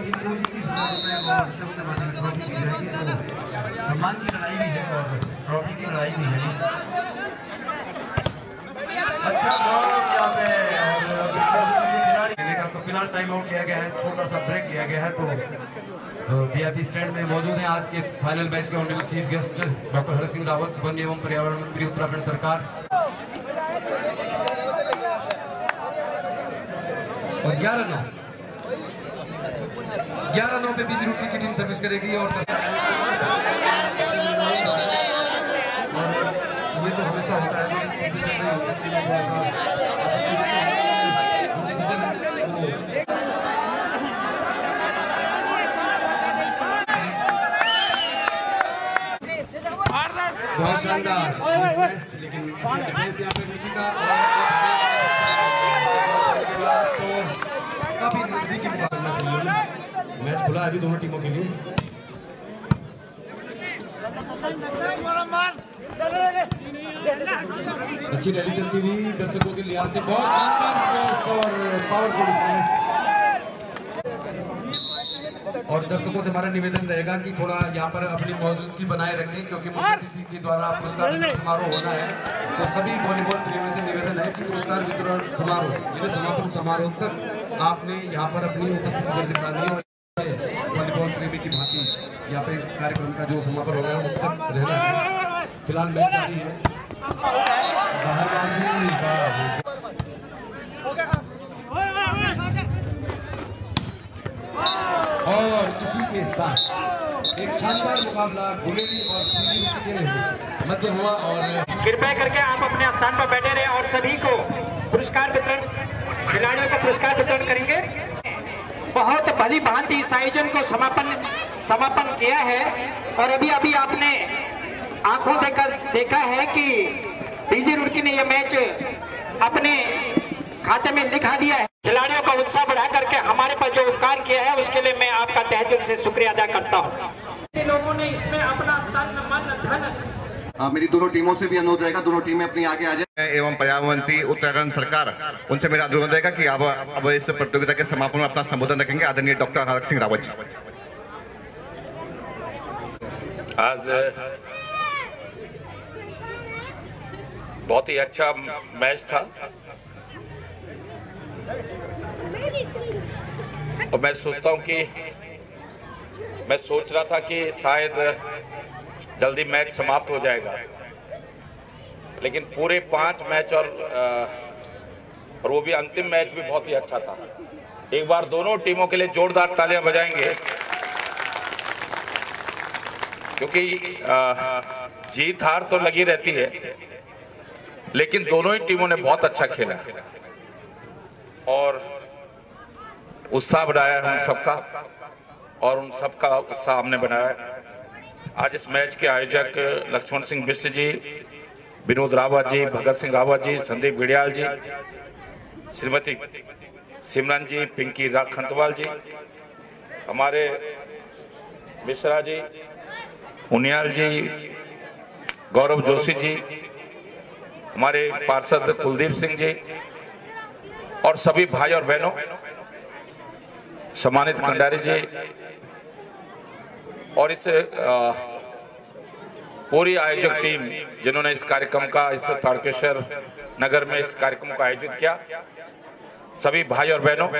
इनको 21,000 रुपये और ट्रस्ट के माध्यम से ट्रॉफी दी जाएगी। तो सम्मान की लड़ाई भी है और ट्रॉफी की लड़ाई भी है। अच्छा बहुत यहाँ पे खिलाड़ी तो फिलहाल टाइम आउट लिया गया है, छोटा सा ब्रेक लिया गया है। तो वीआईपी स्टैंड में मौजूद हैं आज के फाइनल मैच के honourable chief guest doctor Hari Singh Rawat, वन एवं पर्यावरण मंत्री उत्तराखंड सरकार। और 11-9 पे बीजी रूटी की टीम सर्विस करेगी। और ये तो हमेशा होता है बहुत शानदार, लेकिन डिफेंस यहाँ पे निकी का तो काफी नजदीकी मुकाबला चाहिए। मैच खुला है अभी दोनों टीमों के लिए। अच्छी रैली चलती हुई दर्शकों के लिहाज से बहुत शानदार स्पेस और पावरफुल स्पेस। और दर्शकों से हमारा निवेदन रहेगा कि थोड़ा यहाँ पर अपनी मौजूदगी बनाए रखें, क्योंकि मुख्य अतिथि के द्वारा पुरस्कार वितरण समारोह होना है। तो सभी वॉलीबॉल प्रेमियों से निवेदन है कि पुरस्कार वितरण समारोह यानी समापन समारोह तक आपने यहाँ पर अपनी उपस्थिति दर्ज करानी है। वॉलीबॉल प्रेमी की भांति यहाँ पे कार्यक्रम का जो समापन हो रहा है उस तक रहना है। फिलहाल मैच जारी है। और इसी के साथ एक शानदार मुकाबला गुलेरी और बीजी के मध्य हुआ। और कृपया करके आप अपने स्थान पर बैठे रहे और सभी को पुरस्कार वितरण, खिलाड़ियों को पुरस्कार वितरण करेंगे। बहुत भली भांति इस आयोजन को समापन किया है। और अभी आपने आंखों देखा है कि बीजी रुड़की ने यह मैच अपने खाते में लिखा दिया है। खिलाड़ियों का उत्साह बढ़ा करके हमारे पर जो उपकार किया है उसके लिए मैं आपका तहे दिल से शुक्रिया अदा करता हूं। लोगों ने इसमें अपना तन मन धन। मेरी दोनों टीमों से भी अनुरोध रहेगा, दोनों टीमें अपनी आगे आ जाए। एवं पर्यावरण मंत्री उत्तराखंड सरकार, उनसे मेरा अनुरोध रहेगा कि अब इस प्रतियोगिता के समापन में अपना संबोधन रखेंगे आदरणीय डॉक्टर हरि सिंह रावत जी। आज बहुत ही अच्छा मैच था और मैं सोचता हूं कि मैं सोच रहा था कि शायद जल्दी मैच समाप्त हो जाएगा, लेकिन पूरे 5 मैच और वो भी अंतिम मैच भी बहुत ही अच्छा था। एक बार दोनों टीमों के लिए जोरदार तालियां बजाएंगे, क्योंकि जीत हार तो लगी रहती है, लेकिन दोनों ही टीमों ने बहुत अच्छा खेला और उत्साह बढ़ाया हम सबका, और उन सबका उत्साह हमने बनाया। आज इस मैच के आयोजक लक्ष्मण सिंह बिष्ट जी, विनोद रावत जी, भगत सिंह रावत जी, संदीप गिड़ियाल जी, श्रीमती सिमरन जी, पिंकी खंतवाल जी, हमारे मिश्रा जी, उनियाल जी, गौरव जोशी जी, हमारे पार्षद कुलदीप सिंह जी और सभी भाई और बहनों, सम्मानित खंडारी जी और इस पूरी आयोजक टीम जिन्होंने इस कार्यक्रम का, इस तारकेश्वर नगर में इस कार्यक्रम को आयोजित किया, सभी भाई और बहनों,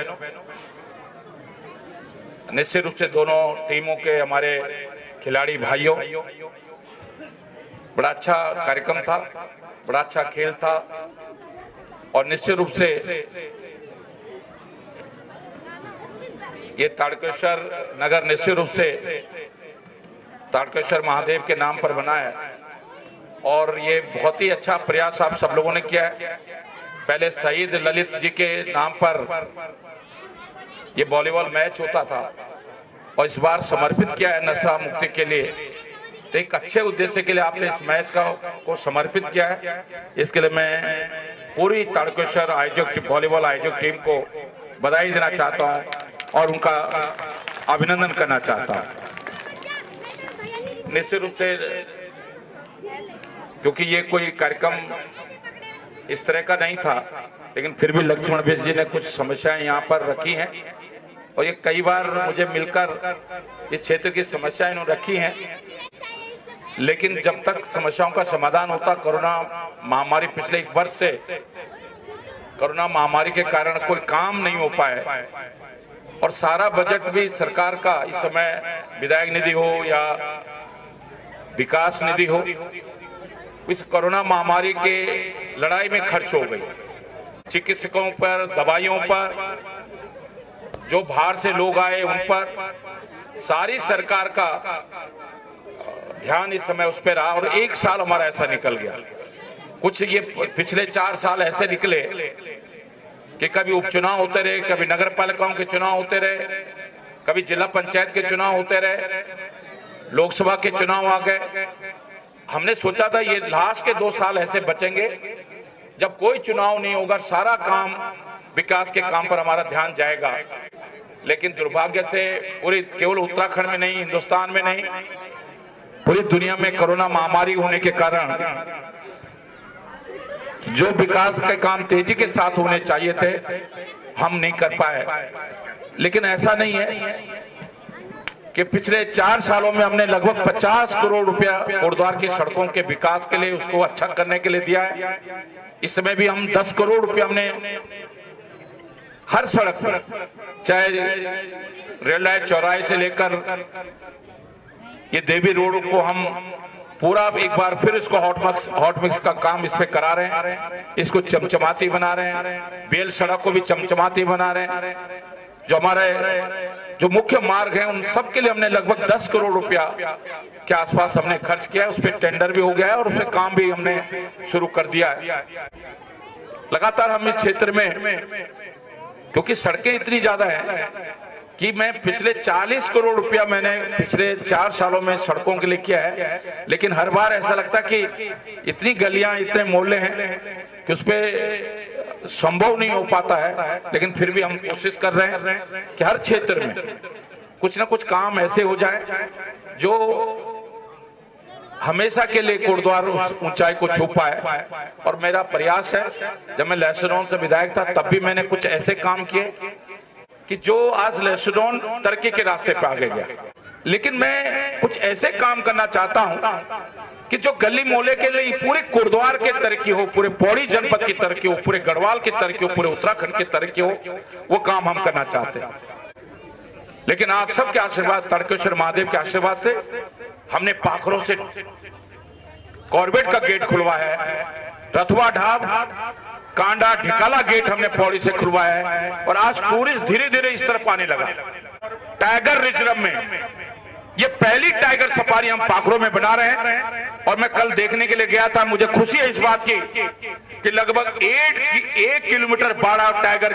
निश्चित रूप से दोनों टीमों के हमारे खिलाड़ी भाइयों, बड़ा अच्छा कार्यक्रम था, बड़ा अच्छा खेल था और निश्चित रूप से ये तारकेश्वर नगर निश्चित रूप से तारकेश्वर महादेव के नाम पर बना है और ये बहुत ही अच्छा प्रयास आप सब लोगों ने किया है। पहले शहीद ललित जी के नाम पर ये वॉलीबॉल मैच होता था और इस बार समर्पित किया है नशा मुक्ति के लिए। तो एक अच्छे उद्देश्य के लिए आपने इस मैच को समर्पित किया है, इसके लिए मैं पूरी तारकेश्वर आयोजक वॉलीबॉल आयोजक टीम को बधाई देना चाहता हूं और उनका अभिनंदन करना चाहता हूं। निश्चित रूप से क्योंकि ये कोई कार्यक्रम इस तरह का नहीं था, लेकिन फिर भी लक्ष्मण बिष्ट जी ने कुछ समस्याएं यहाँ पर रखी हैं और ये कई बार मुझे मिलकर इस क्षेत्र की समस्याएं इन्होंने रखी हैं, लेकिन जब तक समस्याओं का समाधान होता, कोरोना महामारी पिछले 1 वर्ष से कोरोना महामारी के कारण कोई काम नहीं हो पाए और सारा बजट भी सरकार का इस समय विधायक निधि हो या विकास निधि हो, इस कोरोना महामारी के लड़ाई में खर्च हो गई। चिकित्सकों पर, दवाइयों पर, जो बाहर से लोग आए उन पर, सारी सरकार का ध्यान इस समय उस पर रहा और 1 साल हमारा ऐसा निकल गया। कुछ ये पिछले 4 साल ऐसे निकले कि कभी उपचुनाव होते रहे, कभी नगर पालिकाओं के चुनाव होते रहे, कभी जिला पंचायत के चुनाव होते रहे, लोकसभा के चुनाव आ गए। हमने सोचा था ये लास्ट के 2 साल ऐसे बचेंगे जब कोई चुनाव नहीं होगा, सारा काम विकास के काम पर हमारा ध्यान जाएगा। लेकिन दुर्भाग्य से पूरी केवल उत्तराखंड में नहीं, हिंदुस्तान में नहीं, पूरी दुनिया में कोरोना महामारी होने के कारण जो विकास के काम तेजी के साथ होने चाहिए थे हम नहीं कर पाए। लेकिन ऐसा नहीं है कि पिछले 4 सालों में हमने लगभग 50 करोड़ रुपया कोटद्वार की सड़कों के विकास के लिए, उसको अच्छा करने के लिए दिया है। इस समय भी हम 10 करोड़ रुपया हमने हर सड़क पर, चाहे रेल लाइन चौराहे से लेकर ये देवी रोड को हम पूरा एक बार फिर इसको हॉट मिक्स का काम इस पे करा रहे हैं, इसको चमचमाती बना रहे हैं, बेल सड़क को भी चमचमाती बना रहे हैं। जो हमारे जो मुख्य मार्ग हैं उन सब के लिए हमने लगभग 10 करोड़ रुपया के आसपास हमने खर्च किया है। उस पर टेंडर भी हो गया है और उस पर काम भी हमने शुरू कर दिया है। लगातार हम इस क्षेत्र में, क्योंकि सड़कें इतनी ज्यादा है कि मैं पिछले 40 करोड़ रुपया मैंने पिछले 4 सालों में सड़कों के लिए किया है, लेकिन हर बार ऐसा लगता कि इतनी गलियां, इतने मोहल्ले हैं कि उस पे संभव नहीं हो पाता है। लेकिन फिर भी हम कोशिश कर रहे हैं कि हर क्षेत्र में कुछ ना कुछ काम ऐसे हो जाए जो हमेशा के लिए कोटद्वार उस ऊंचाई को छू पाए। और मेरा प्रयास है, जब मैं लहसुन से विधायक था तब भी मैंने कुछ ऐसे काम किए कि जो आज लहसुन तरक्की के रास्ते पे आगे गया। लेकिन मैं कुछ ऐसे काम करना चाहता हूं कि जो गली मोहल्ले के लिए पूरे कोटद्वार के तरक्की हो, पूरे पौड़ी जनपद की तरक्की हो, पूरे गढ़वाल की तरक्की हो, पूरे उत्तराखंड की तरक्की हो, वो काम हम करना चाहते हैं। लेकिन आप सबके आशीर्वाद, तारकेश्वर महादेव के आशीर्वाद से हमने पाखरों से कॉर्बेट का गेट खुलवाया है, रथवा ढाब, कांडा, ढिकाला गेट हमने पौड़ी से खुलवाया है और आज टूरिस्ट धीरे धीरे इस तरफ आने लगा। टाइगर रिजर्व में ये पहली टाइगर सफारी हम पाखरों में बना रहे हैं और मैं कल देखने के लिए गया था। मुझे खुशी है इस बात की कि लगभग 1 किलोमीटर बाड़ा टाइगर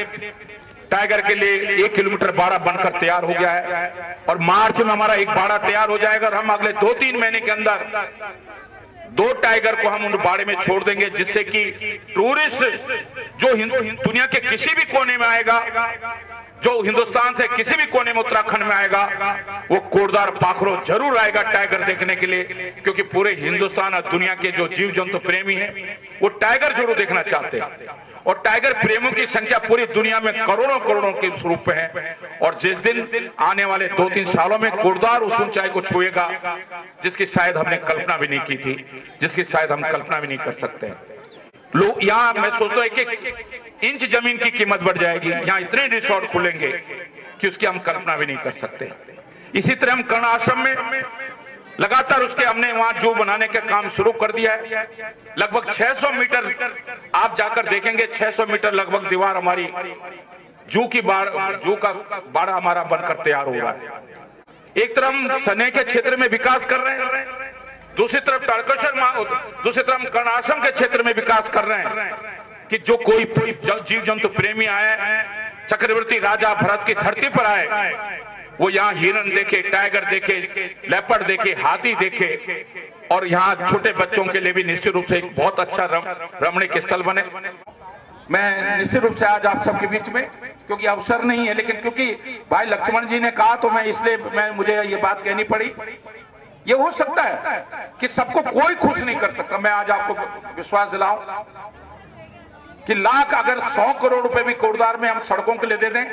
के लिए 1 किलोमीटर बाड़ा बनकर तैयार हो गया है और मार्च में हमारा एक बाड़ा तैयार हो जाएगा और हम अगले 2-3 महीने के अंदर 2 टाइगर को हम उन बाड़े में छोड़ देंगे, जिससे कि टूरिस्ट जो दुनिया के किसी भी कोने में आएगा, जो हिंदुस्तान से किसी भी कोने में उत्तराखंड में आएगा, वो कोटद्वार पाखरो जरूर आएगा टाइगर देखने के लिए। क्योंकि पूरे हिंदुस्तान और दुनिया के जो जीव जंतु प्रेमी हैं वो टाइगर जरूर देखना चाहते हैं और टाइगर प्रेमियों की संख्या पूरी दुनिया में करोड़ों करोड़ों के स्वरूप है। और जिस दिन आने वाले 2-3 सालों में कोटद्वार उस ऊंचाई को छुएगा जिसकी शायद हमने कल्पना भी नहीं की थी, जिसकी शायद हम कल्पना भी नहीं कर सकते। लोग यहाँ, मैं सोचता हूँ 1-1 इंच जमीन की कीमत बढ़ जाएगी, यहाँ इतने रिसोर्ट खुलेंगे कि उसकी हम कल्पना भी नहीं कर सकते। इसी तरह हम कर्ण आश्रम में लगातार उसके हमने वहां जू बनाने का काम शुरू कर दिया है। लगभग 600 मीटर आप जाकर देखेंगे, 600 मीटर लगभग दीवार हमारी जू का बाड़ा हमारा बनकर तैयार हो रहा है। एक तरफ हम सने के क्षेत्र में विकास कर रहे हैं, दूसरी तरफ दूसरी तरफ कर्ण आश्रम के क्षेत्र में विकास कर रहे हैं कि जो कोई जीव जंतु प्रेमी आए, चक्रवर्ती राजा भरत की धरती पर आए, वो यहाँ हिरण देखे, टाइगर देखे, लेपर्ड देखे, हाथी देखे और यहाँ छोटे बच्चों के लिए भी निश्चित रूप से एक बहुत अच्छा रमणीक स्थल बने। मैं निश्चित रूप से आज आप सबके बीच में, क्योंकि अवसर नहीं है, लेकिन क्योंकि भाई लक्ष्मण जी ने कहा तो मैं इसलिए मुझे ये बात कहनी पड़ी। ये हो सकता है कि सबको कोई खुश नहीं कर सकता। मैं आज आपको विश्वास दिलाऊं कि लाख अगर 100 करोड़ रुपए भी कोटद्वार में हम सड़कों के लिए दे दें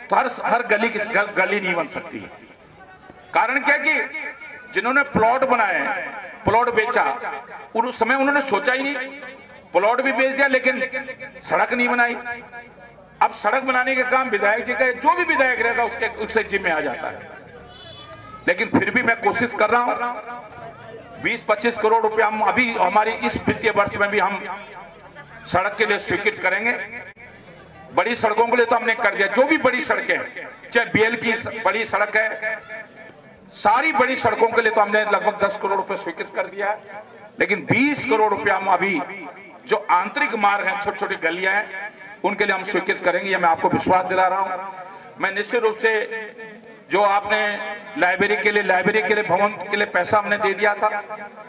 तो हर गली की गली नहीं बन सकती है। कारण क्या कि जिन्होंने प्लॉट बनाए, प्लॉट बेचा, उस समय उन्होंने सोचा ही नहीं, प्लॉट भी बेच दिया लेकिन सड़क नहीं बनाई। अब सड़क बनाने के काम विधायक जी का, जो भी विधायक रहेगा उसके जिम्मे आ जाता है। लेकिन फिर भी मैं कोशिश कर रहा हूं, 20-25 करोड़ रुपया हम अभी हमारी इस वित्तीय वर्ष में भी हम सड़क के लिए स्वीकृत करेंगे। बड़ी सड़कों के लिए तो हमने कर दिया, जो भी बड़ी सड़कें, चाहे बीएल की बड़ी सड़क है, सारी बड़ी सड़कों के लिए तो हमने लगभग 10 करोड़ रुपए स्वीकृत कर दिया है। लेकिन 20 करोड़ रुपया हम अभी जो आंतरिक मार्ग हैं, छोटी छोटी गलियां हैं, उनके लिए हम स्वीकृत करेंगे। ये मैं आपको विश्वास दिला रहा हूं। मैं निश्चित रूप से जो आपने लाइब्रेरी के लिए भवन के लिए पैसा हमने दे दिया था,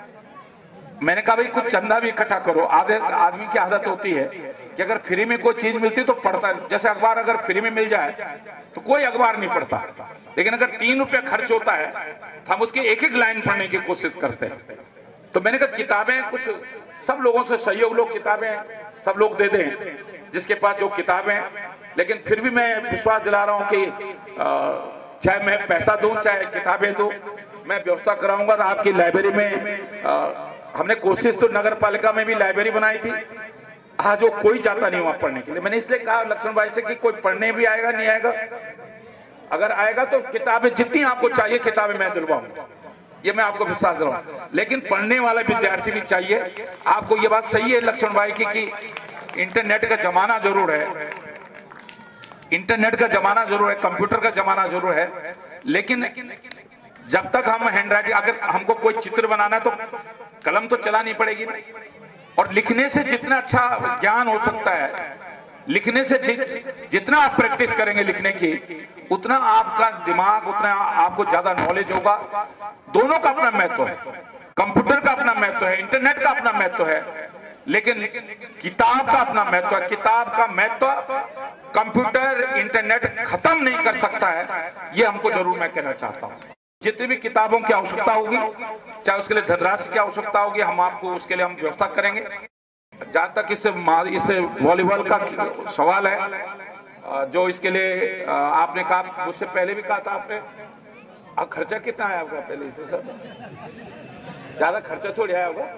मैंने कहा भाई कुछ चंदा भी इकट्ठा करो। आदमी की आदत होती है कि अगर फ्री में कोई चीज मिलती तो पढ़ता है। जैसे अखबार अगर फ्री में मिल जाए तो कोई अखबार नहीं पढ़ता, लेकिन अगर 3 रुपया खर्च होता है तो हम उसकी एक एक लाइन पढ़ने की कोशिश करते हैं। तो मैंने कहा किताबें कुछ सब लोगों से सहयोग लो, किताबें सब लोग दे दें जिसके पास जो किताबें। लेकिन फिर भी मैं विश्वास दिला रहा हूं कि चाहे मैं पैसा दूं चाहे किताबें दूं, मैं व्यवस्था कराऊंगा। आपकी लाइब्रेरी में हमने कोशिश तो नगर पालिका में भी लाइब्रेरी बनाई थी, आज वो कोई जाता नहीं वहां पढ़ने के लिए। मैंने इसलिए कहा लक्ष्मण भाई से कि कोई पढ़ने भी आएगा नहीं आएगा, अगर आएगा तो किताबें जितनी आपको चाहिए किताबें मैं दिलवाऊंगा, ये मैं आपको विश्वास दिलाऊंगा। लेकिन पढ़ने वाला विद्यार्थी भी चाहिए। आपको ये बात सही है लक्ष्मण भाई की कि इंटरनेट का जमाना जरूर है, इंटरनेट का जमाना जरूर है, कंप्यूटर का जमाना जरूर है, लेकिन जब तक हम हैंड राइटिंग, अगर हमको कोई चित्र बनाना है तो कलम तो चलानी पड़ेगी ना। और लिखने से जितना अच्छा ज्ञान हो सकता है, लिखने से जितना आप प्रैक्टिस करेंगे लिखने की, उतना आपका दिमाग, उतना आपको ज्यादा नॉलेज होगा। दोनों का अपना महत्व है, कंप्यूटर का अपना महत्व है, इंटरनेट का अपना महत्व है, लेकिन किताब का अपना महत्व है। किताब का महत्व कंप्यूटर इंटरनेट खत्म नहीं कर सकता है, ये हमको जरूर मैं कहना चाहता हूं। जितनी भी किताबों की आवश्यकता होगी, चाहे उसके लिए धनराशि की आवश्यकता होगी, हम आपको उसके लिए हम व्यवस्था करेंगे। जहां तक इस वॉलीबॉल का सवाल है, जो इसके लिए आपने कहा, मुझसे पहले भी कहा था आपने, अब खर्चा कितना है आपका पहले से? सर ज्यादा खर्चा थोड़ी आया होगा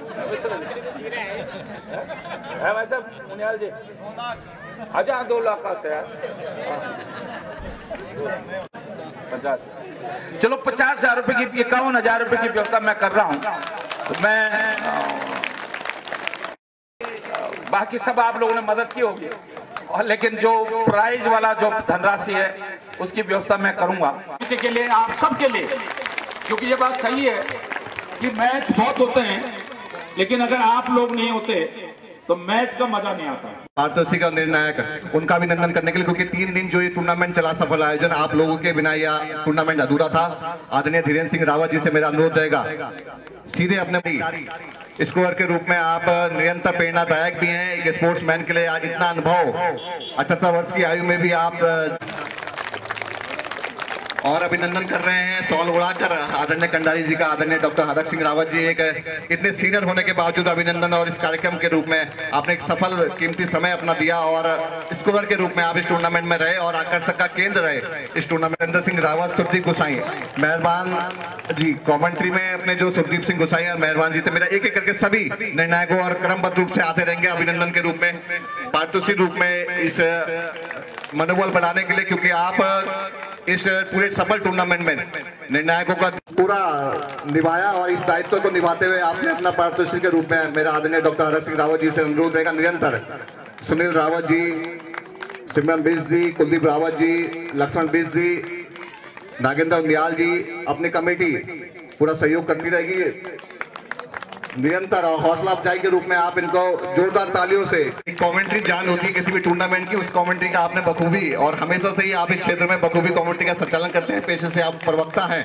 है भाई साहब मुनियाल जी? अच्छा 2 लाख का से 50, चलो 50,000 रुपए की, 51,000 रुपए की व्यवस्था मैं कर रहा हूं। तो मैं बाकी सब आप लोगों ने मदद की होगी, और लेकिन जो प्राइज वाला जो धनराशि है उसकी व्यवस्था मैं करूंगा के लिए, आप सबके लिए। क्योंकि ये बात सही है कि मैच बहुत होते हैं, लेकिन अगर आप लोग नहीं होते तो मैच का मजा नहीं आता। पारदर्शी का निर्णायक, उनका अभिनंदन करने के लिए, क्योंकि 3 दिन जो ये टूर्नामेंट चला, सफल आयोजन, आप लोगों के बिना यह टूर्नामेंट अधूरा था। आदरणीय धीरेन्द्र सिंह रावत जी से मेरा अनुरोध रहेगा, सीधे अपने स्कोर के रूप में आप निरंतर प्रेरणादायक भी हैं एक स्पोर्ट्समैन के लिए। आज इतना अनुभव, 78 वर्ष की आयु में भी आप, और अभिनंदन कर रहे हैं सॉल उड़ाकर आदरणीय कंडारी जी का। आदरणीय डॉक्टर हरक सिंह रावत जी, एक इतने सीनियर होने के बावजूद अभिनंदन। और इस कार्यक्रम के रूप में आपने एक सफल कीमती समय अपना दिया, और स्कोरर के रूप में आप इस टूर्नामेंट में रहे और आकर्षक का केंद्र रहे इस टूर्नामेंट। नरेंद्र सिंह रावत, सुखदीप गोसाई, मेहरबान जी। कॉमेंट्री में अपने जो सुखदीप सिंह गोसाई और मेहरबान जी थे, मेरा एक एक करके सभी निर्णायकों और क्रमबद्ध रूप से आते रहेंगे अभिनंदन के रूप में, पारितोषिक रूप में, इस मनोबल बढ़ाने के लिए, क्योंकि आप इस पूरे सफल टूर्नामेंट में निर्णायकों का पूरा निभाया, और इस दायित्व को निभाते हुए आपने अपना पारितोषिक के रूप में मेरा आदरणीय डॉक्टर हरक सिंह रावत जी से अनुरोध रहेगा, निरंतर सुनील रावत जी, सिमरन बिष्ट जी, कुलदीप रावत जी, लक्ष्मण बिष्ट जी, नागेंद्र उनियाल जी, अपनी कमेटी पूरा सहयोग करती रहेगी निरंतर, और हौसला अफजाई के रूप में आप इनको जोरदार तालियों से। कमेंट्री जान होती है किसी भी टूर्नामेंट की, उस कमेंट्री का आपने बखूबी, और हमेशा से ही आप इस क्षेत्र में बखूबी कमेंट्री का संचालन करते हैं, पेशे से आप प्रवक्ता हैं।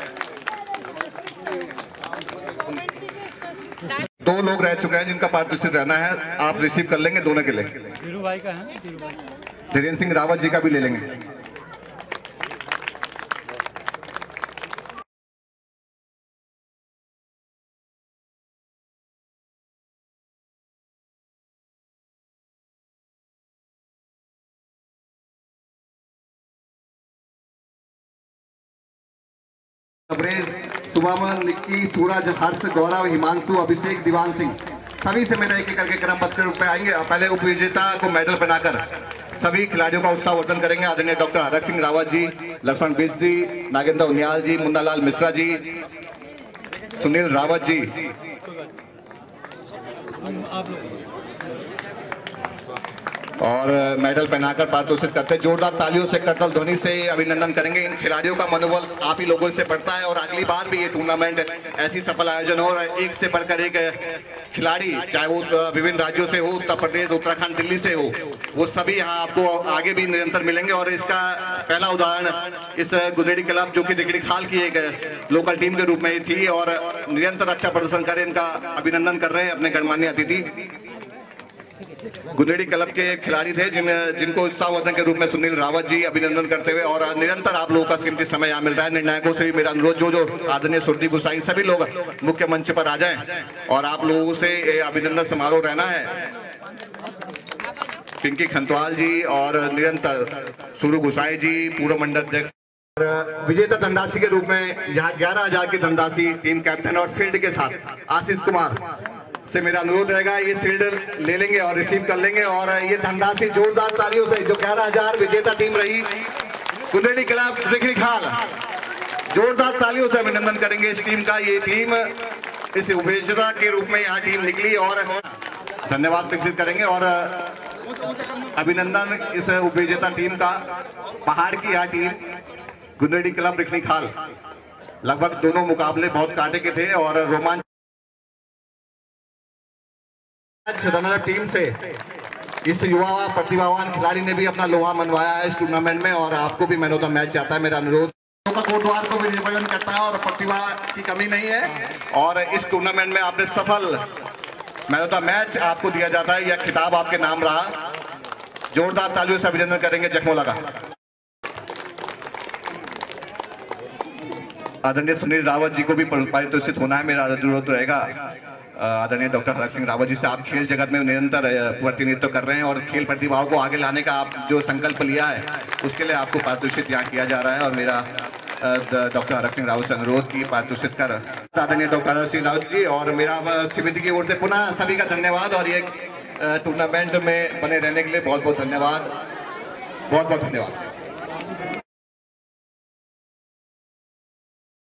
2 लोग रह चुके हैं जिनका पारितोषिक रहना है, आप रिसीव कर लेंगे दोनों के लिए। धीरेन्द्र सिंह रावत जी का भी ले लेंगे। अब्रेज, सुभामन, निक्की, सूरज, हर्ष, गौरव, हिमांशु, अभिषेक, दीवान सिंह, सभी से मेरा एक करके क्रमबद्ध के रूप में आएंगे। पहले उप विजेता को मेडल पहनाकर सभी खिलाड़ियों का उत्साहवर्धन करेंगे। आदरणीय डॉक्टर हरक सिंह रावत जी, लक्ष्मण बिष्ट जी, नागेंद्र उनियाल जी, मुन्नालाल मिश्रा जी, सुनील रावत जी। और मेडल पहनाकर पारितोषित करते हैं। जोरदार तालियों से करतल ध्वनि से अभिनंदन करेंगे। इन खिलाड़ियों का मनोबल आप ही लोगों से बढ़ता है और अगली बार भी ये टूर्नामेंट ऐसी सफल आयोजन हो और एक से बढ़कर एक खिलाड़ी, चाहे वो विभिन्न राज्यों से हो, उत्तर प्रदेश, उत्तराखंड, दिल्ली से हो, वो सभी यहाँ आपको आगे भी निरंतर मिलेंगे। और इसका पहला उदाहरण इस गुदेड़ी क्लब जो कि दिगड़ी खाल की एक लोकल टीम के रूप में थी और निरंतर अच्छा प्रदर्शन करे, इनका अभिनंदन कर रहे हैं अपने गणमान्य अतिथि। गुदेड़ी क्लब के खिलाड़ी थे जिनको उत्साहवर्धन के रूप में सुनील रावत जी अभिनंदन करते हुए, और निरंतर आप लोगों का कीमती समय यहाँ मिल रहा है। निर्णायकों से भी मेरा अनुरोध, जो आदरणीय सुरदीप गुसाई, सभी लोग मुख्य मंच पर आ जाएं और आप लोगों से अभिनंदन समारोह रहना है। पिंकी खंतवाल जी और निरंतर सूरू गुसाई जी, पूर्व मंडल अध्यक्ष। विजेता धनराशि के रूप में यहाँ 11,000 की धनराशि टीम कैप्टन और शील्ड के साथ आशीष कुमार से मेरा अनुरोध रहेगा, ये शील्ड ले लेंगे और रिसीव कर लेंगे। और ये धनराशि जोरदार तालियों से, जो 11,000 विजेता टीम रही गुदेड़ी क्लब दिगड़ी खाल, जोरदार तालियों से अभिनंदन करेंगे इस टीम का। ये टीम इस विजेता के रूप में यहाँ टीम निकली और धन्यवाद विकसित करेंगे और अभिनंदन इस उपविजेता टीम का। पहाड़ की यह टीम गुदेड़ी क्लब दिगड़ी खाल, लगभग दोनों मुकाबले बहुत कांटे के थे और रोमांच रनर टीम से इस युवा प्रतिभावान खिलाड़ी ने भी अपना लोहा मनवाया है इस टूर्नामेंट में और आपको भी मैन ऑफ द मैच चाहता है। मेरा अनुरोध का कोटवार को भी रिप्रेजेंट करता है और प्रतिभा की कमी नहीं है और इस टूर्नामेंट में आपने सफल मैन ऑफ द मैच आपको दिया जाता है, यह खिताब आपके नाम रहा। जोरदार तालियों से अभिनंदन करेंगे जखमोला का। आदरणीय सुनील रावत जी को भी पारितोषित होना है, मेरा अनुरोध रहेगा। आदरणीय डॉक्टर हरक सिंह रावत जी से, आप खेल जगत में निरंतर प्रतिनिधित्व कर रहे हैं और खेल प्रतिभाओं को आगे लाने का आप जो संकल्प लिया है उसके लिए आपको पारितोषित यहाँ किया जा रहा है और मेरा डॉक्टर हरक सिंह रावत से अनुरोध की पारितोषित कर आदरणीय डॉक्टर हरक सिंह रावत जी और मेरा समिति की ओर से पुनः सभी का धन्यवाद और ये टूर्नामेंट में बने रहने के लिए बहुत बहुत धन्यवाद, बहुत बहुत धन्यवाद।